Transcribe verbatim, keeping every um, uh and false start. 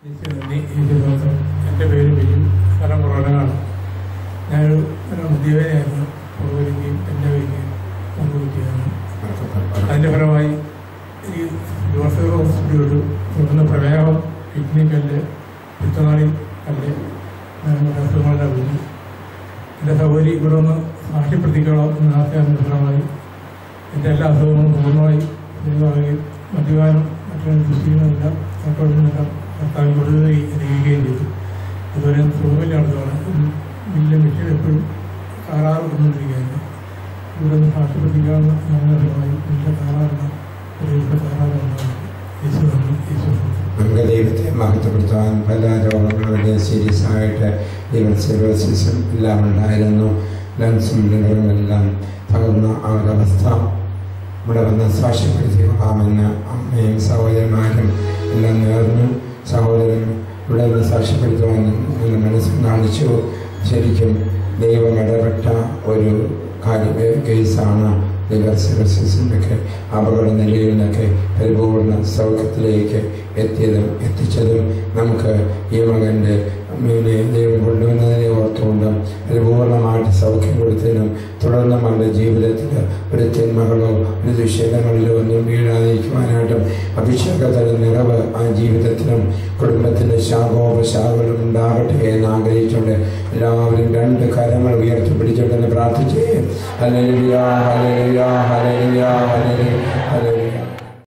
എൻ്റെ പേര് ബിജു, സ്ഥലം കുറവനാണ്. ഞാനൊരു മദ്യവേദനയായിരുന്നു. പുറകുവലിക്കുകയും എൻ്റെ വരികയും പങ്കുവയ്ക്കുകയാണ്. അതിൻ്റെ ഫലമായി ഈ ജോസഫ് ഹോസ്പിറ്റലിൽ തുടർന്ന് പ്രമേഹം, കിഡ്നി കല്ല്, പിത്തനാളി കല്ല്, അസുഖങ്ങളെല്ലാം വരും. എൻ്റെ സൗകര്യം ഇവിടെ ഒന്ന് സാക്ഷ്യപ്പെടുത്തിക്കണം എന്ന ആശയത്തിൻ്റെ ഫലമായി എൻ്റെ എല്ലാ അസുഖങ്ങളും പൂർണ്ണമായി ഒഴിവാകുകയും മദ്യപാനം മറ്റൊരു കൃഷിയുമില്ല മറ്റൊന്നുമില്ല ഭർത്താവിന് കൊടുക്കുകയും ഇരിക്കുകയും ചെയ്തു. ഇതുവരെ സുഖമില്ല ആളുകളാണ്. വലിയ മെഷീൻ എപ്പോഴും കാറാറ് കൊണ്ടുകൊണ്ടിരിക്കുകയായിരുന്നു. ഇവിടെ നിന്ന് സാക്ഷ്യപ്പെടുത്തിക്കാവുന്ന ഫലമായി വലിയ കാറാറുള്ള ഒരു കാറാറുണ്ടാകും. യേശു നന്ദി, യേശു നമുക്ക് ദൈവത്തെ മഹത്വപ്പെടുത്താൻ പല രോഗങ്ങളും സീരിയസ് ആയിട്ട് ലിവർ സിറോസിസും എല്ലാം ഉണ്ടായിരുന്നു. ലങ്സും ലിവറുമെല്ലാം തകർന്ന ആ ഒരവസ്ഥ ഇവിടെ വന്ന് സാക്ഷ്യപ്പെടുത്തിക്കൊള്ളാമെന്ന് അമ്മയും സഹോദരന്മാരും എല്ലാം നേർന്നു. സഹോദരൻ ഇവിടെ നിന്ന് സാക്ഷ്യപ്പെടുത്തുവാൻ മനസ്സിൽ കാണിച്ചു. ശരിക്കും ദൈവം ഇടപെട്ട ഒരു കാര്യ കേസാണ് ലിവർ സിറോസിസിൻ്റെയൊക്കെ അപകട നിലയിൽ നിന്നൊക്കെ പരിപൂർണ്ണ സൗഖ്യത്തിലേക്ക് എത്തിയതും എത്തിച്ചതും നമുക്ക് ഈ മകൻ്റെ മീനെ ദൈവം കൊണ്ടുവന്നതിനെ ഓർത്തുകൊണ്ട് പരിപൂർണ്ണമായിട്ട് സൗഖ്യം കൊടുത്തതിനും തുടർന്ന് അവരുടെ ജീവിതത്തിൽ ഒരു തിന്മകളോ ഒരു ദുശ്ശീലങ്ങളിലോ ഒന്നും വീഴാതിരിക്കുവാനായിട്ടും അഭിഷേകത്തിൻ്റെ നിറവ് ആ ജീവിതത്തിനും കുടുംബത്തിൻ്റെ ശാഖോപശാഖകളും ഉണ്ടാകട്ടെ എന്ന് ആഗ്രഹിച്ചുകൊണ്ട് എല്ലാവരും രണ്ട് കരങ്ങൾ ഉയർത്തിപ്പിടിച്ചുകൊണ്ടെന്ന് പ്രാർത്ഥിച്ചേ. ഹല്ലേലൂയ, ഹല്ലേലൂയ, ഹല്ലേലൂയ, ഹല്ലേലൂയ.